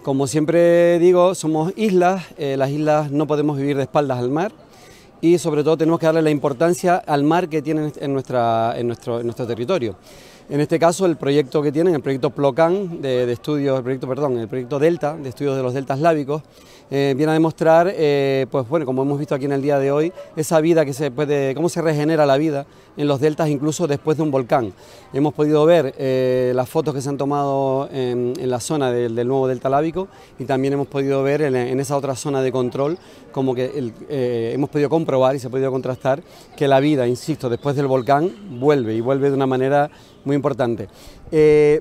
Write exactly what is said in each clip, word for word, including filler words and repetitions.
Como siempre digo, somos islas, eh, las islas no podemos vivir de espaldas al mar y sobre todo tenemos que darle la importancia al mar que tienen en, nuestra, en, nuestro, en nuestro territorio. En este caso el proyecto que tienen, el proyecto Plocan de, de estudios, el proyecto, perdón, el proyecto Delta de estudios de los deltas lábicos, eh, viene a demostrar, eh, pues bueno, como hemos visto aquí en el día de hoy, esa vida que se puede, cómo se regenera la vida en los deltas incluso después de un volcán. Hemos podido ver eh, las fotos que se han tomado en, en la zona del, del nuevo delta lábico y también hemos podido ver en, en esa otra zona de control como que el, eh, hemos podido comprobar y se ha podido contrastar que la vida, insisto, después del volcán vuelve y vuelve de una manera muy importante. Eh,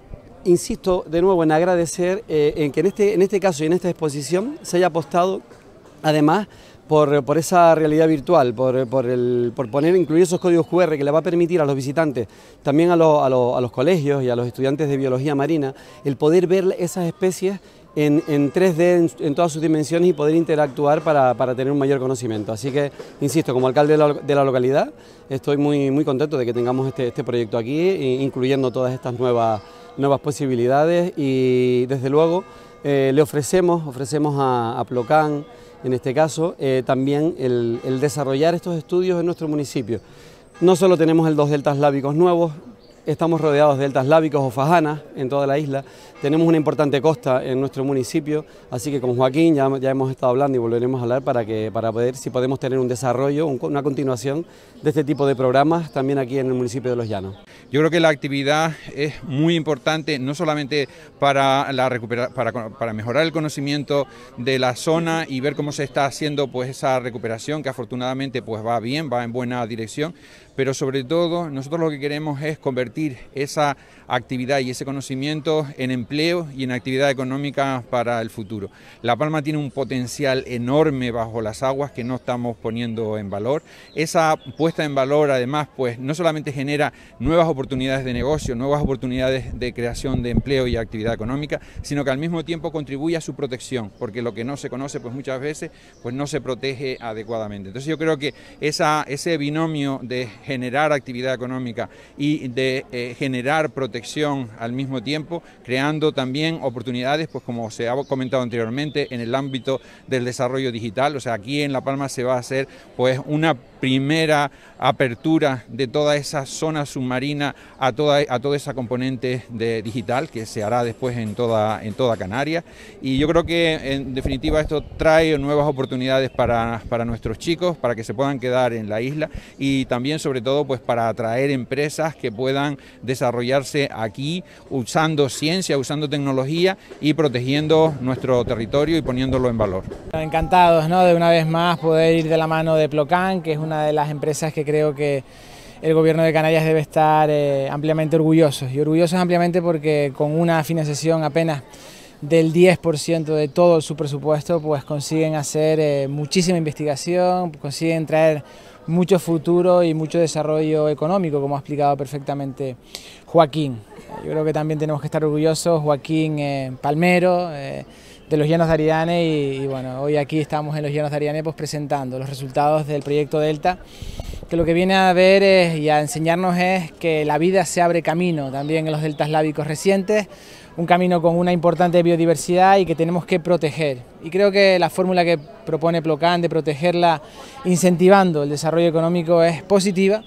insisto de nuevo en agradecer eh, en que en este, en este caso y en esta exposición se haya apostado además por, por esa realidad virtual, por, por, el, por poner, incluir esos códigos cu erre que le va a permitir a los visitantes, también a, lo, a, lo, a los colegios y a los estudiantes de biología marina, el poder ver esas especies en, en tres de en, en todas sus dimensiones y poder interactuar para, para tener un mayor conocimiento. Así que, insisto, como alcalde de la, de la localidad, estoy muy, muy contento de que tengamos este, este proyecto aquí, incluyendo todas estas nuevas, nuevas posibilidades y, desde luego, eh, le ofrecemos, ofrecemos a, a Plocan, en este caso, eh, también el, el desarrollar estos estudios en nuestro municipio. No solo tenemos el dos deltas lábicos nuevos, estamos rodeados de deltas lábicos o fajanas en toda la isla, tenemos una importante costa en nuestro municipio, así que con Joaquín ya, ya hemos estado hablando y volveremos a hablar para, que, para poder, si podemos tener un desarrollo, un, una continuación de este tipo de programas también aquí en el municipio de Los Llanos. Yo creo que la actividad es muy importante, no solamente para, la recupera, para, para mejorar el conocimiento de la zona y ver cómo se está haciendo pues, esa recuperación, que afortunadamente pues, va bien, va en buena dirección, pero sobre todo nosotros lo que queremos es convertir esa actividad y ese conocimiento en empleo y en actividad económica para el futuro. La Palma tiene un potencial enorme bajo las aguas que no estamos poniendo en valor. Esa puesta en valor además pues no solamente genera nuevas oportunidades de negocio, nuevas oportunidades de creación de empleo y actividad económica, sino que al mismo tiempo contribuye a su protección, porque lo que no se conoce pues muchas veces pues no se protege adecuadamente. Entonces yo creo que esa, ese binomio de generar actividad económica y de eh, generar protección al mismo tiempo, creando también oportunidades, pues como se ha comentado anteriormente, en el ámbito del desarrollo digital. O sea, aquí en La Palma se va a hacer pues una primera apertura de toda esa zona submarina a toda, a toda esa componente de digital que se hará después en toda, en toda Canarias, y yo creo que en definitiva esto trae nuevas oportunidades para, para nuestros chicos, para que se puedan quedar en la isla y también sobre todo pues para atraer empresas que puedan desarrollarse aquí usando ciencia, usando tecnología y protegiendo nuestro territorio y poniéndolo en valor. Encantados, ¿no?, de una vez más poder ir de la mano de Plocan, que es una de las empresas que creo que el gobierno de Canarias debe estar eh, ampliamente orgullosos, y orgullosos ampliamente porque con una financiación apenas del diez por ciento de todo su presupuesto pues consiguen hacer eh, muchísima investigación, consiguen traer mucho futuro y mucho desarrollo económico, como ha explicado perfectamente Joaquín. Yo creo que también tenemos que estar orgullosos, Joaquín eh, Palmero, eh, de los Llanos de Ariane, y, y bueno, hoy aquí estamos en los Llanos de Ariane pues presentando los resultados del proyecto Delta, que lo que viene a ver es, y a enseñarnos es que la vida se abre camino también en los deltas lábicos recientes, un camino con una importante biodiversidad y que tenemos que proteger. Y creo que la fórmula que propone Plocan de protegerla incentivando el desarrollo económico es positiva,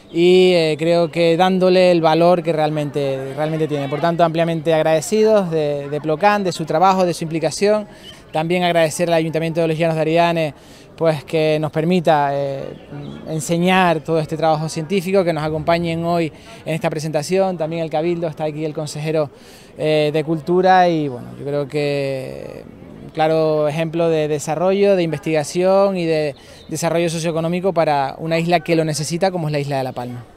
y eh, creo que dándole el valor que realmente, realmente tiene. Por tanto, ampliamente agradecidos de, de Plocan, de su trabajo, de su implicación. También agradecer al Ayuntamiento de los Llanos de Ariane pues, que nos permita eh, enseñar todo este trabajo científico, que nos acompañen hoy en esta presentación. También el Cabildo, está aquí el consejero eh, de Cultura, y bueno, yo creo que un claro ejemplo de desarrollo, de investigación y de desarrollo socioeconómico para una isla que lo necesita, como es la isla de La Palma.